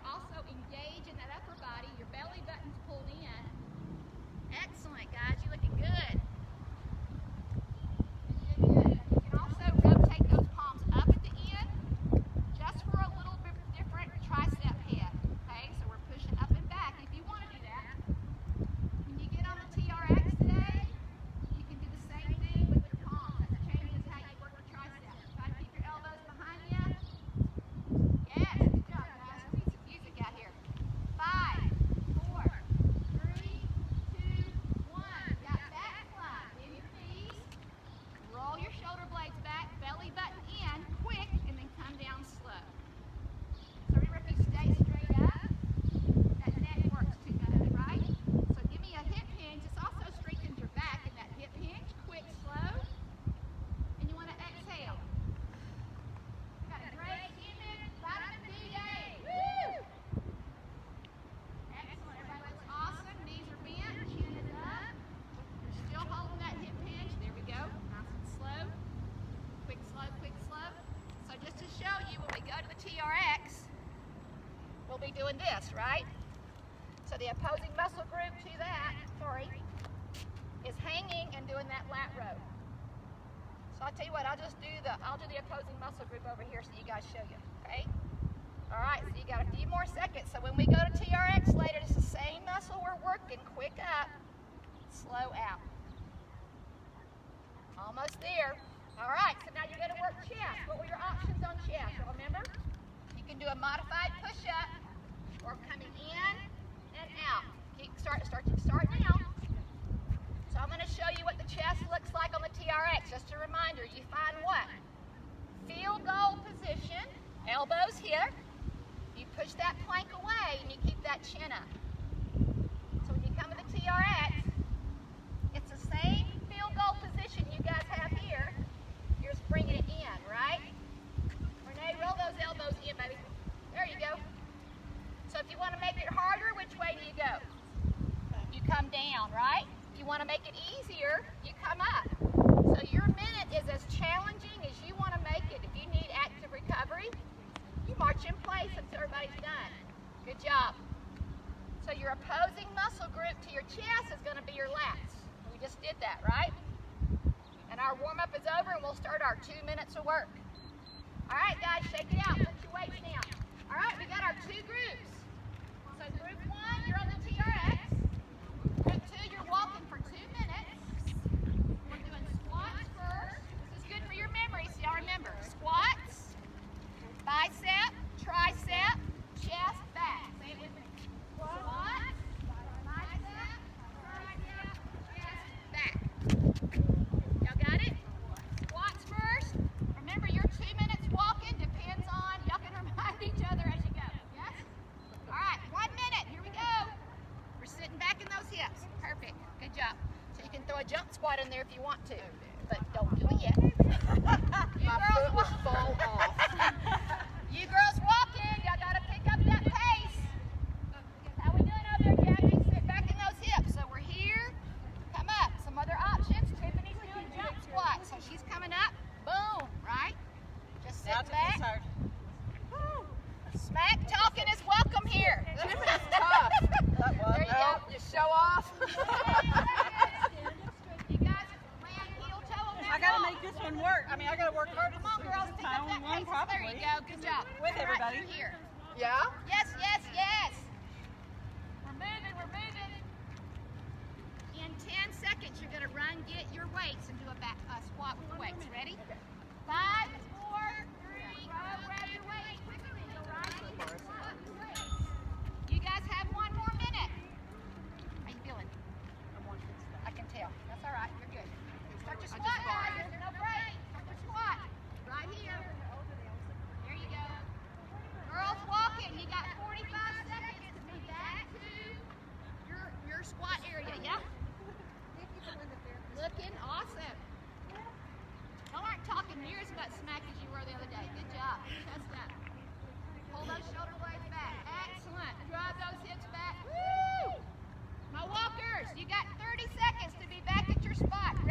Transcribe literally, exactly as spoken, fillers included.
also engage in that upper body. Your belly button's pulled in. Excellent, guys. You're looking good. Good. You can also rotate those palms up at the end, just for a little bit different tricep head. Okay, so we're pushing up and back if you want to do that. When you get on the T R X today, you can do the same thing with your palms. That changes how you work your triceps. Try to keep your elbows behind you. Yes, good job, guys. We need some music out here. Five, four, three, two, one. Got back climb. Bend your knees. Roll your shoulder blades back, belly button in, quick, and then come down slow. So remember, if you stay straight up, that neck works too good, right? So give me a hip hinge. This also strengthens your back in that hip hinge. Quick, slow. And you want to exhale. Got a great human vitamin D day. Woo! Excellent. Everybody looks awesome. Knees are bent. Chin is up. You're still holding that hip hinge. There we go. Nice and slow. Quick, slow, quick, slow. So just to show you, when we go to the T R X, we'll be doing this, right? So the opposing muscle group to that, sorry, is hanging and doing that lat row. So I'll tell you what, I'll just do the, I'll do the opposing muscle group over here so you guys show you, okay? All right, so you got a few more seconds. So when we go to T R X later, it's the same muscle we're working. Quick up, slow out. Almost there. All right, so now you're going to work chest. What were your options on chest? So remember, you can do a modified push-up or coming in and out. Keep, start, start, start now. So I'm going to show you what the chest looks like on the T R X. Just a reminder, you find what? Field goal position, elbows here. You push that plank away and you keep that chin up. So when you come to the T R X, it's the same field goal position you guys have here. You're just bringing it in, right? Renee, roll those elbows in, baby. There you go. So if you want to make it harder, which way do you go? You come down, right? If you want to make it easier, you come up. So your minute is as challenging as you want to make it. If you need active recovery, you march in place until everybody's done. Good job. So your opposing muscle group to your chest is going to be your lats. We just did that, right? And our warm-up is over and we'll start our two minutes of work. All right, guys, shake it out. Put your weights down. All right, we got our two groups. So group one, you're on the T R X. Group two, you're walking for two minutes. We're doing squats first. This is good for your memory, so y'all remember. Squats, bicep, tricep, chest, back. Say it with me. Squats, bicep, tricep, chest, back. Y'all got it? Squats first. Remember, your two minutes walking depends on, y'all can remind each other as you go. Yes? All right, one minute. Here we go. We're sitting back in those hips. Perfect. Good job. So you can throw a jump squat in there if you want to, but don't do it yet. You My girls foot was fall off. You girls walking. Y'all got to pick up that pace. How we doing over there, Jackie? Sit back in those hips. So we're here. Come up. Some other options. Tiffany's doing jump squats. So she's coming up. Boom. Right? Just sit back. Woo. Smack talking is welcome here. Tiffany's tough. That was. There you No, go. you show off. You guys land heel toe on that I gotta wall. make this one work. I mean, I gotta work hard. Come on, girls. Pick My up that only one, pace. There probably. you go. Good job. With Right everybody. through here. Yeah? Yes, yes, yes. We're moving, we're moving. In ten seconds, you're going to run, get your weights, and do a back uh, squat with the weights. Ready? Five, four, three, go. Grab your weights. Quickly, go right in your squat with the weights. You guys have one more minute. How you feeling? I can tell. That's all right. You're good. Start your squat, guys. There's no break. Start your squat. Right here. There you go. Girls walking. You got forty-five seconds to be back to your your squat area. Yeah. Looking awesome. Y'all aren't talking near as much smack as you were the other day. Good job. Chest up. Pull those shoulder blades back. Excellent. Drive those hips back. Woo! My walkers, you got thirty seconds to be back at your spot.